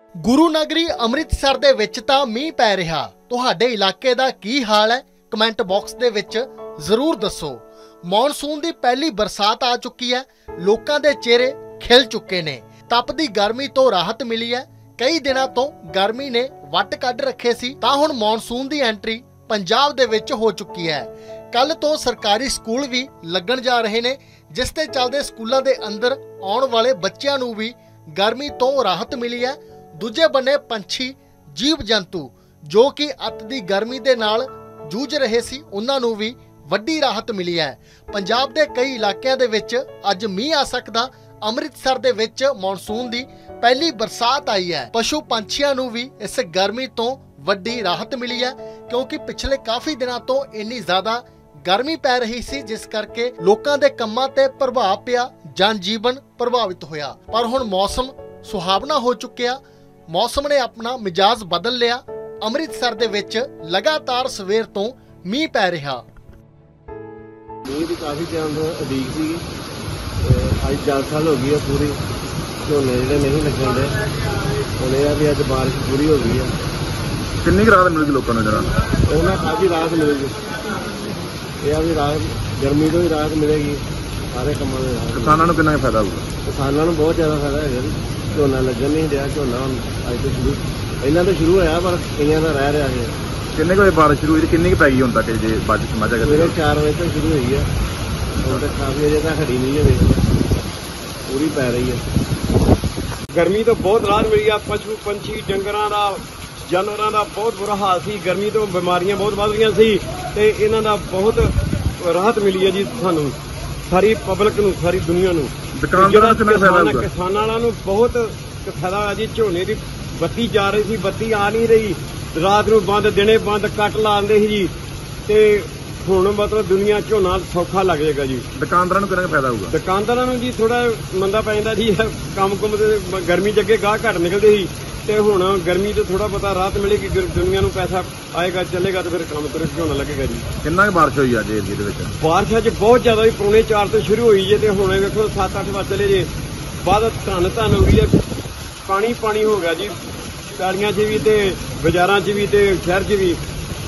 ਗੁਰੂ ਨਗਰੀ ਅੰਮ੍ਰਿਤਸਰ ਦੇ ਵਿੱਚ ਤਾਂ ਮੀਂਹ ਪੈ ਰਿਹਾ। ਤੁਹਾਡੇ ਇਲਾਕੇ ਦਾ ਕੀ ਹਾਲ ਹੈ? ਕਮੈਂਟ ਬਾਕਸ ਦੇ ਵਿੱਚ ਜ਼ਰੂਰ ਦੱਸੋ। ਮੌਨਸੂਨ ਦੀ ਪਹਿਲੀ ਬਰਸਾਤ ਆ ਚੁੱਕੀ ਹੈ। ਲੋਕਾਂ ਦੇ ਚਿਹਰੇ ਖਿਲ ਚੁੱਕੇ ਨੇ। ਤਪਦੀ ਗਰਮੀ ਤੋਂ ਰਾਹਤ ਮਿਲੀ ਹੈ। ਕਈ ਦਿਨਾਂ ਤੋਂ ਗਰਮੀ ਨੇ ਵੱਟ ਕੱਢ ਰੱਖੇ ਸੀ ਤਾਂ ਹੁਣ ਮੌਨਸੂਨ ਦੀ ਐਂਟਰੀ ਪੰਜਾਬ ਦੇ ਵਿੱਚ ਹੋ ਚੁੱਕੀ ਹੈ। ਕੱਲ ਤੋਂ ਸਰਕਾਰੀ ਸਕੂਲ ਵੀ ਲੱਗਣ ਜਾ ਰਹੇ ਨੇ, ਜਿਸ ਤੇ ਚੱਲਦੇ ਸਕੂਲਾਂ ਦੇ ਅੰਦਰ ਆਉਣ ਵਾਲੇ ਬੱਚਿਆਂ ਨੂੰ ਵੀ ਗਰਮੀ ਤੋਂ ਰਾਹਤ ਮਿਲੀ ਹੈ। ਦੂਜੇ ਬੰਨੇ ਪੰਛੀ, ਜੀਵ ਜੰਤੂ ਜੋ ਕਿ ਅੱਤ ਦੀ ਗਰਮੀ ਦੇ ਨਾਲ ਜੂਝ ਰਹੇ ਸੀ, ਉਹਨਾਂ ਨੂੰ ਵੀ ਵੱਡੀ ਰਾਹਤ ਮਿਲੀ ਹੈ। ਪੰਜਾਬ ਦੇ ਕਈ ਇਲਾਕਿਆਂ ਦੇ ਵਿੱਚ ਅੱਜ ਮੀਂਹ ਆ ਸਕਦਾ। ਅੰਮ੍ਰਿਤਸਰ ਦੇ ਵਿੱਚ ਮੌਨਸੂਨ ਦੀ ਪਹਿਲੀ ਬਰਸਾਤ ਆਈ ਹੈ। ਪਸ਼ੂ ਪੰਛੀਆਂ ਨੂੰ ਵੀ ਇਸ ਗਰਮੀ ਤੋਂ ਵੱਡੀ ਰਾਹਤ ਮਿਲੀ ਹੈ, ਕਿਉਂਕਿ ਪਿਛਲੇ ਕਾਫੀ ਦਿਨਾਂ ਤੋਂ ਇੰਨੀ ਜ਼ਿਆਦਾ ਗਰਮੀ ਪੈ ਰਹੀ ਸੀ, ਜਿਸ ਕਰਕੇ ਲੋਕਾਂ ਦੇ ਕੰਮਾਂ ਤੇ ਪ੍ਰਭਾਵ ਪਿਆ, ਜਨ ਜੀਵਨ ਪ੍ਰਭਾਵਿਤ ਹੋਇਆ। ਪਰ ਹੁਣ ਮੌਸਮ ਸੁਹਾਵਣਾ ਹੋ ਚੁੱਕਿਆ। ਮੌਸਮ ਨੇ ਆਪਣਾ ਮਿਜਾਜ਼ ਬਦਲ ਲਿਆ। ਅੰਮ੍ਰਿਤਸਰ ਦੇ ਵਿੱਚ ਲਗਾਤਾਰ ਸਵੇਰ ਤੋਂ ਮੀਂਹ ਪੈ ਰਿਹਾ। ਮੀਂਹ ਦੀ ਕਾਫੀ ਟਾਈਮ ਤੋਂ ਉਡੀਕ ਸੀ। ਅੱਜ 10 ਸਾਲ ਹੋ ਗਈ ਹੈ ਪੂਰੀ। ਝੋਨੇ ਜਿਹੜੇ ਨਹੀਂ ਲੱਗਣ ਦੇ, ਹੁਣ ਇਹ ਆ ਵੀ ਅੱਜ ਬਾਰਿਸ਼ ਪੂਰੀ ਹੋ ਗਈ ਹੈ। ਕਿੰਨੀ ਕੁ ਰਾਹਤ ਮਿਲੇਗੀ ਲੋਕਾਂ ਨੂੰ? ਜਿਹੜਾ ਉਹਨਾਂ ਕਾਫੀ ਰਾਹਤ ਮਿਲੇਗੀ। ਇਹ ਆ ਵੀ ਰਾਹਤ, ਗਰਮੀ ਤੋਂ ਵੀ ਰਾਹਤ ਮਿਲੇਗੀ, ਸਾਰੇ ਕੰਮਾਂ ਦੇ ਰਾਹਤ। ਕਿਸਾਨਾਂ ਨੂੰ ਕਿੰਨਾ ਫਾਇਦਾ ਹੋਊਗਾ? ਕਿਸਾਨਾਂ ਨੂੰ ਬਹੁਤ ਜ਼ਿਆਦਾ ਫਾਇਦਾ ਹੈਗਾ ਜੀ। ਝੋਨਾ ਲੱਗਣ ਨਹੀਂ ਰਿਹਾ। ਝੋਨਾ ਹੁਣ ਅੱਜ ਤੋਂ ਸ਼ੁਰੂ, ਪਹਿਲਾਂ ਤਾਂ ਸ਼ੁਰੂ ਹੋਇਆ, ਪਰ ਕਈਆਂ ਦਾ ਰਹਿ ਰਿਹਾ ਹੈ। ਕਿੰਨੇ ਕੁ ਵਜੇ ਬਾਰਿਸ਼ ਸ਼ੁਰੂ ਹੋਈ? ਕਿੰਨੀ ਕੁ ਪੈ ਗਈ ਹੁਣ ਤੱਕ? ਜੇ ਬਾਰਿਸ਼ ਸਮਾਜਾ ਕਰਦੇ ਸਵੇਰੇ 4 ਵਜੇ ਤੋਂ ਸ਼ੁਰੂ ਹੋਈ ਹੈ, ਹੁਣ ਤੱਕ ਕਾਫੀ ਅਜੇ ਤੱਕ ਹਟੀ ਨਹੀਂ ਹੈ, ਪੂਰੀ ਪੈ ਰਹੀ ਹੈ। ਗਰਮੀ ਤੋਂ ਬਹੁਤ ਰਾਹਤ ਮਿਲੀ ਆ। ਪਸ਼ੂ ਪੰਛੀ, ਡੰਗਰਾਂ ਦਾ, ਜਾਨਵਰਾਂ ਦਾ ਬਹੁਤ ਬੁਰਾ ਹਾਲ ਸੀ। ਗਰਮੀ ਤੋਂ ਬਿਮਾਰੀਆਂ ਬਹੁਤ ਵੱਧ ਰਹੀਆਂ ਸੀ ਤੇ ਇਹਨਾਂ ਦਾ ਬਹੁਤ ਰਾਹਤ ਮਿਲੀ ਹੈ ਜੀ ਸਾਨੂੰ, ਸਾਰੀ ਪਬਲਿਕ ਨੂੰ, ਸਾਰੀ ਦੁਨੀਆ ਨੂੰ। ਦੁਕਾਨਦਾਰਾਂ ਨੂੰ ਫਾਇਦਾ ਹੋਊਗਾ? ਕਿਸਾਨਾਂ ਨੂੰ ਬਹੁਤ ਫਾਇਦਾ ਹੋਇਆ ਜੀ। ਝੋਨੇ ਦੀ ਬੱਤੀ ਜਾ ਰਹੀ ਸੀ, ਬੱਤੀ ਆ ਨਹੀਂ ਰਹੀ। ਰਾਤ ਨੂੰ ਬੰਦ, ਦਿਨੇ ਬੰਦ, ਕੱਟ ਲਾਉਂਦੇ ਸੀ ਜੀ। ਤੇ ਹੁਣ ਮਤਲਬ ਦੁਨੀਆ ਝੋਨਾ ਸੌਖਾ ਲੱਗ ਜਾਏਗਾ ਜੀ। ਦੁਕਾਨਦਾਰਾਂ ਨੂੰ ਕਿੰਨਾ ਫਾਇਦਾ ਹੋਊਗਾ? ਦੁਕਾਨਦਾਰਾਂ ਨੂੰ ਜੀ ਥੋੜਾ ਮੰਦਾ ਪੈ ਜਾਂਦਾ ਜੀ। ਕੰਮ ਕੁੰਮ ਤੇ ਗਰਮੀ 'ਚ ਅੱਗੇ ਗਾਹ ਘੱਟ ਨਿਕਲਦੇ ਸੀ ਤੇ ਹੁਣ ਗਰਮੀ ਤੋਂ ਥੋੜਾ ਪਤਾ ਰਾਹਤ ਮਿਲੇਗੀ। ਦੁਨੀਆ ਨੂੰ ਪੈਸਾ ਆਏਗਾ, ਚੱਲੇਗਾ ਤੇ ਫਿਰ ਕੰਮ ਤੁਰ ਝੋਨਾ ਲੱਗੇਗਾ ਜੀ। ਕਿੰਨਾ ਕੁ ਬਾਰਿਸ਼ ਹੋਈ ਅੱਜ ਏਰੀਏ ਦੇ ਵਿੱਚ? ਬਾਰਿਸ਼ ਅੱਜ ਬਹੁਤ ਜ਼ਿਆਦਾ ਜੀ। ਪੌਣੇ 4 ਤੋਂ ਸ਼ੁਰੂ ਹੋਈ ਜੇ ਤੇ ਹੁਣ ਵੇਖੋ 7-8 ਵਜੇ ਚਲੇ ਜੇ। ਬਾਅਦ ਧੰਨ ਹੋ ਗਈ ਹੈ। ਪਾਣੀ ਪਾਣੀ ਹੋ ਗਿਆ ਜੀ, ਪੈਲੀਆਂ 'ਚ ਵੀ ਤੇ ਬਾਜ਼ਾਰਾਂ 'ਚ ਵੀ ਤੇ ਸ਼ਹਿਰ 'ਚ ਵੀ।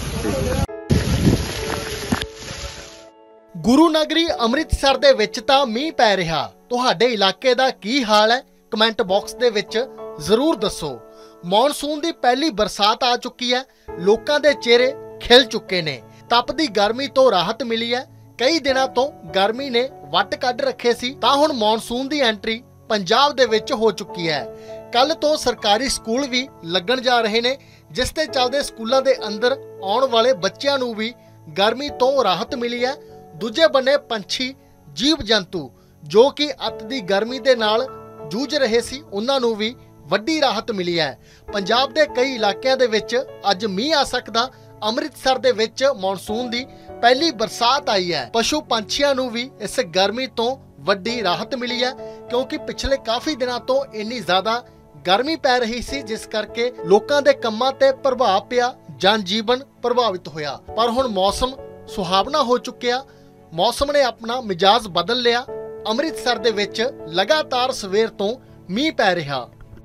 ਗੁਰੂ ਨਗਰੀ ਅੰਮ੍ਰਿਤਸਰ ਦੇ ਵਿੱਚ ਤਾਂ ਮੀਂਹ ਪੈ ਰਿਹਾ। ਤੁਹਾਡੇ ਇਲਾਕੇ ਦਾ ਕੀ ਹਾਲ ਹੈ? ਕਮੈਂਟ ਬਾਕਸ ਦੇ ਵਿੱਚ ਜ਼ਰੂਰ ਦੱਸੋ। ਮੌਨਸੂਨ ਦੀ ਪਹਿਲੀ ਬਰਸਾਤ ਆ ਚੁੱਕੀ ਹੈ। ਲੋਕਾਂ ਦੇ ਚਿਹਰੇ ਖਿਲ ਚੁੱਕੇ ਨੇ। ਤਪਦੀ ਗਰਮੀ ਤੋਂ ਰਾਹਤ ਮਿਲੀ ਹੈ। ਕਈ ਦਿਨਾਂ ਤੋਂ ਗਰਮੀ ਨੇ ਵੱਟ ਕੱਢ ਰੱਖੇ ਸੀ ਤਾਂ ਹੁਣ ਮੌਨਸੂਨ ਦੀ ਐਂਟਰੀ ਪੰਜਾਬ ਦੇ ਵਿੱਚ ਹੋ ਚੁੱਕੀ ਹੈ। ਕੱਲ ਤੋਂ ਸਰਕਾਰੀ ਸਕੂਲ ਵੀ ਲੱਗਣ ਜਾ ਰਹੇ ਨੇ, ਜਿਸ ਤੇ ਚੱਲਦੇ ਸਕੂਲਾਂ ਦੇ ਅੰਦਰ ਆਉਣ ਵਾਲੇ ਬੱਚਿਆਂ ਨੂੰ ਵੀ ਗਰਮੀ ਤੋਂ ਰਾਹਤ ਮਿਲੀ ਹੈ। ਦੂਜੇ ਬੰਨੇ ਪੰਛੀ, ਜੀਵ ਜੰਤੂ ਜੋ ਕਿ ਅੱਤ ਦੀ ਗਰਮੀ ਦੇ ਨਾਲ ਜੂਝ ਰਹੇ ਸੀ, ਉਹਨਾਂ ਨੂੰ ਵੀ ਵੱਡੀ ਰਾਹਤ ਮਿਲੀ ਹੈ। ਪੰਜਾਬ ਦੇ ਕਈ ਇਲਾਕਿਆਂ ਦੇ ਵਿੱਚ ਅੱਜ ਮੀਂਹ ਆ ਸਕਦਾ। ਅੰਮ੍ਰਿਤਸਰ ਦੇ ਵਿੱਚ ਮੌਨਸੂਨ ਦੀ ਪਹਿਲੀ ਬਰਸਾਤ ਆਈ ਹੈ। ਪਸ਼ੂ ਪੰਛੀਆਂ ਨੂੰ ਵੀ ਇਸ ਗਰਮੀ ਤੋਂ ਵੱਡੀ ਰਾਹਤ ਮਿਲੀ ਹੈ, ਕਿਉਂਕਿ ਪਿਛਲੇ ਕਾਫੀ ਦਿਨਾਂ ਤੋਂ ਇੰਨੀ ਜ਼ਿਆਦਾ ਗਰਮੀ ਪੈ ਰਹੀ ਸੀ, ਜਿਸ ਕਰਕੇ ਲੋਕਾਂ ਦੇ ਕੰਮਾਂ ਤੇ ਪ੍ਰਭਾਵ ਪਿਆ, ਜਨ ਜੀਵਨ ਪ੍ਰਭਾਵਿਤ ਹੋਇਆ। ਪਰ ਹੁਣ ਮੌਸਮ ਸੁਹਾਵਣਾ ਹੋ ਚੁੱਕਿਆ। ਮੌਸਮ ਨੇ ਆਪਣਾ ਮਿਜਾਜ਼ ਬਦਲ ਲਿਆ। ਅੰਮ੍ਰਿਤਸਰ ਦੇ ਵਿੱਚ ਲਗਾਤਾਰ ਸਵੇਰ ਤੋਂ ਮੀਂਹ ਪੈ ਰਿਹਾ।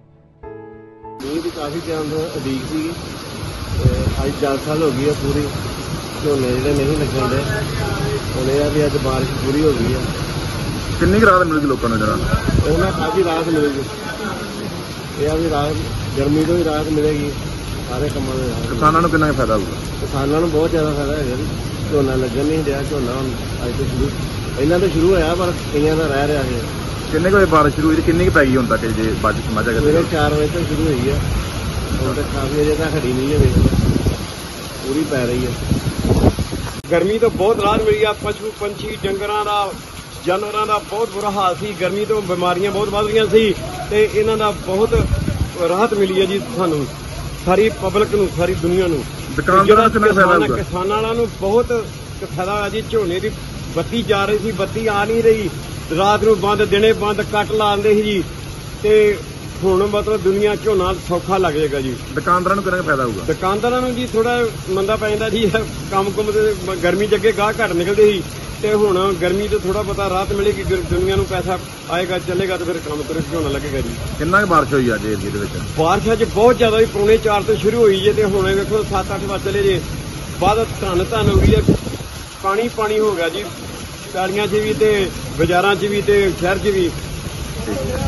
ਮੀਂਹ ਦੀ ਕਾਫੀ ਟਾਈਮ ਤੋਂ ਉਡੀਕ ਸੀ। ਅੱਜ 10 ਸਾਲ ਹੋ ਗਈ ਹੈ ਪੂਰੀ। ਝੋਨੇ ਜਿਹੜੇ ਨਹੀਂ ਲੱਗਣ ਦੇ, ਹੁਣ ਇਹ ਆ ਵੀ ਅੱਜ ਬਾਰਿਸ਼ ਪੂਰੀ ਹੋ ਗਈ ਹੈ। ਕਿੰਨੀ ਕੁ ਰਾਹਤ ਮਿਲੇਗੀ ਲੋਕਾਂ ਨੂੰ? ਜਿਹੜਾ ਉਹਨਾਂ ਕਾਫੀ ਰਾਹਤ ਮਿਲੇਗੀ। ਇਹ ਆ ਵੀ ਰਾਹਤ, ਗਰਮੀ ਤੋਂ ਵੀ ਰਾਹਤ ਮਿਲੇਗੀ, ਸਾਰੇ ਕੰਮਾਂ ਦੇ ਰਾਹਤ। ਕਿਸਾਨਾਂ ਨੂੰ ਕਿੰਨਾ ਫਾਇਦਾ ਹੋਊਗਾ? ਕਿਸਾਨਾਂ ਨੂੰ ਬਹੁਤ ਜ਼ਿਆਦਾ ਫਾਇਦਾ ਹੈਗਾ ਜੀ। ਝੋਨਾ ਲੱਗਣ ਨਹੀਂ ਰਿਹਾ। ਝੋਨਾ ਹੁਣ ਅੱਜ ਤੋਂ ਸ਼ੁਰੂ, ਪਹਿਲਾਂ ਤਾਂ ਸ਼ੁਰੂ ਹੋਇਆ, ਪਰ ਕਈਆਂ ਦਾ ਰਹਿ ਰਿਹਾ ਹੈ। ਕਿੰਨੇ ਕੁ ਵਜੇ ਬਾਰਿਸ਼ ਸ਼ੁਰੂ ਹੋਈ? ਕਿੰਨੀ ਕੁ ਪੈ ਗਈ ਹੁਣ ਤੱਕ? ਜੇ ਬਾਰਿਸ਼ ਸਮਾਜਾ ਕਰਦੇ ਸਵੇਰੇ 4 ਵਜੇ ਤੋਂ ਸ਼ੁਰੂ ਹੋਈ ਹੈ, ਹੁਣ ਤੱਕ ਕਾਫੀ ਅਜੇ ਤੱਕ ਹਟੀ ਨਹੀਂ ਹੈ, ਪੂਰੀ ਪੈ ਰਹੀ ਹੈ। ਗਰਮੀ ਤੋਂ ਬਹੁਤ ਰਾਹਤ ਮਿਲੀ ਆ। ਪਸ਼ੂ ਪੰਛੀ, ਡੰਗਰਾਂ ਦਾ, ਜਾਨਵਰਾਂ ਦਾ ਬਹੁਤ ਬੁਰਾ ਹਾਲ ਸੀ। ਗਰਮੀ ਤੋਂ ਬਿਮਾਰੀਆਂ ਬਹੁਤ ਵੱਧ ਰਹੀਆਂ ਸੀ ਤੇ ਇਹਨਾਂ ਦਾ ਬਹੁਤ ਰਾਹਤ ਮਿਲੀ ਹੈ ਜੀ ਸਾਨੂੰ, ਸਾਰੀ ਪਬਲਿਕ ਨੂੰ, ਸਾਰੀ ਦੁਨੀਆ ਨੂੰ। ਦੁਕਾਨਦਾਰਾਂ ਨੂੰ ਕਿੰਨਾ ਫਾਇਦਾ ਹੋਊਗਾ? ਕਿਸਾਨਾਂ ਨੂੰ ਬਹੁਤ ਫਾਇਦਾ ਹੋਇਆ ਜੀ। ਝੋਨੇ ਦੀ ਬੱਤੀ ਜਾ ਰਹੀ ਸੀ, ਬੱਤੀ ਆ ਨਹੀਂ ਰਹੀ। ਰਾਤ ਨੂੰ ਬੰਦ, ਦਿਨੇ ਬੰਦ, ਕੱਟ ਲਾਉਂਦੇ ਸੀ ਜੀ। ਤੇ ਹੁਣ ਮਤਲਬ ਦੁਨੀਆ ਝੋਨਾ ਸੌਖਾ ਲੱਗ ਜਾਏਗਾ ਜੀ। ਦੁਕਾਨਦਾਰਾਂ ਨੂੰ ਕਿੰਨਾ ਕੁ ਫਾਇਦਾ ਹੋਊਗਾ? ਦੁਕਾਨਦਾਰਾਂ ਨੂੰ ਜੀ ਥੋੜਾ ਮੰਦਾ ਪੈ ਜਾਂਦਾ ਜੀ, ਕੰਮ ਕੁੰਮ ਤੇ ਗਰਮੀ 'ਚ ਅੱਗੇ ਗਾਹ ਘੱਟ ਨਿਕਲਦੇ ਸੀ ਤੇ ਹੁਣ ਗਰਮੀ ਤੋਂ ਥੋੜਾ ਪਤਾ ਰਾਹਤ ਮਿਲੇਗੀ, ਦੁਨੀਆ ਨੂੰ ਪੈਸਾ ਆਏਗਾ ਚੱਲੇਗਾ ਤੇ ਫਿਰ ਕੰਮ ਤੁਰੇ ਝੋਨਾ ਲੱਗੇਗਾ ਜੀ। ਕਿੰਨਾ ਕੁ ਬਾਰਿਸ਼ ਹੋਈ ਅੱਜ ਏਰੀਏ ਦੇ ਵਿੱਚ? ਬਾਰਿਸ਼ ਅੱਜ ਬਹੁਤ ਜ਼ਿਆਦਾ ਜੀ, ਪੌਣੇ 4 ਤੋਂ ਸ਼ੁਰੂ ਹੋਈ ਜੇ ਤੇ ਹੁਣ ਵੇਖੋ 7-8 ਵਜੇ ਚਲੇ ਜੇ ਬਾਅਦ ਧੰਨ ਹੋ ਗਈ ਹੈ, ਪਾਣੀ ਹੋ ਗਿਆ ਜੀ ਪੈਲੀਆਂ 'ਚ ਵੀ ਤੇ ਬਾਜ਼ਾਰਾਂ 'ਚ ਵੀ ਤੇ ਸ਼ਹਿਰ 'ਚ ਵੀ।